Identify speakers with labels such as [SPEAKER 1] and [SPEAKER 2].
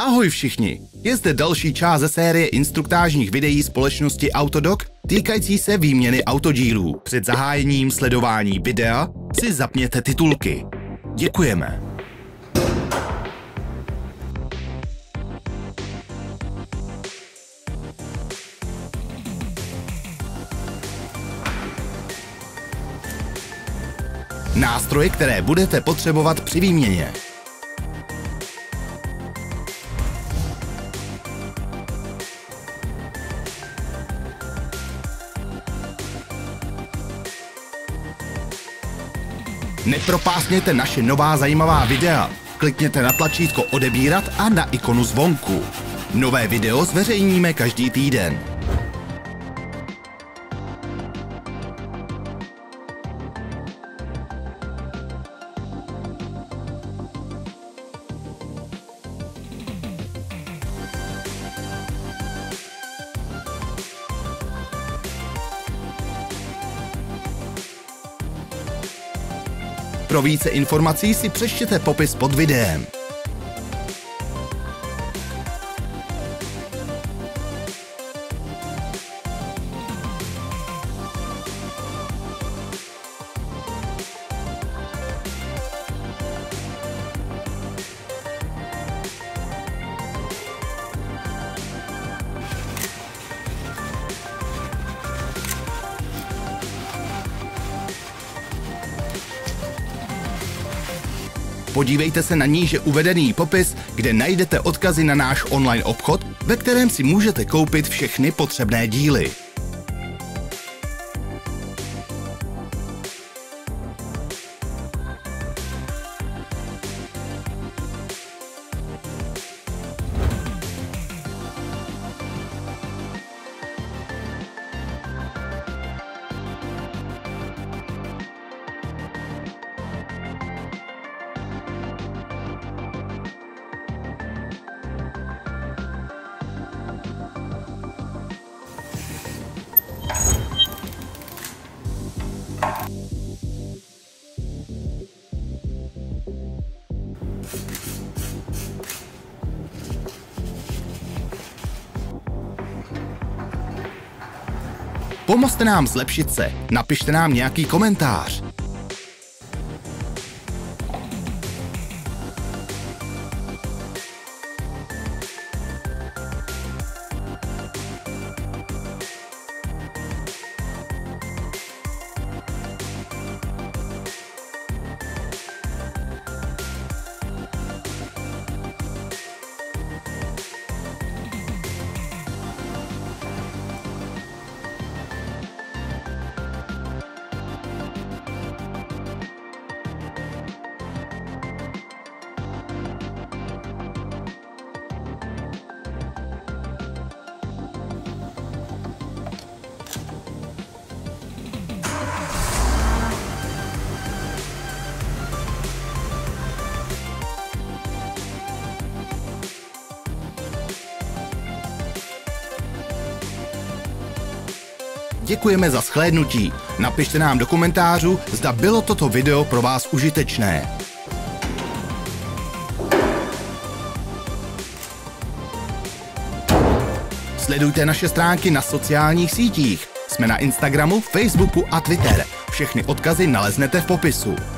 [SPEAKER 1] Ahoj všichni, je zde další část ze série instruktážních videí společnosti Autodoc týkající se výměny autodílů. Před zahájením sledování videa si zapněte titulky. Děkujeme. Nástroje, které budete potřebovat při výměně. Nepropásněte naše nová zajímavá videa. Klikněte na tlačítko odebírat a na ikonu zvonku. Nové video zveřejníme každý týden. Pro více informací si přečtěte popis pod videem. Podívejte se na níže uvedený popis, kde najdete odkazy na náš online obchod, ve kterém si můžete koupit všechny potřebné díly. Pomozte nám zlepšit se, napište nám nějaký komentář. Děkujeme za shlédnutí. Napište nám do komentářů, zda bylo toto video pro vás užitečné. Sledujte naše stránky na sociálních sítích. Jsme na Instagramu, Facebooku a Twitter. Všechny odkazy naleznete v popisu.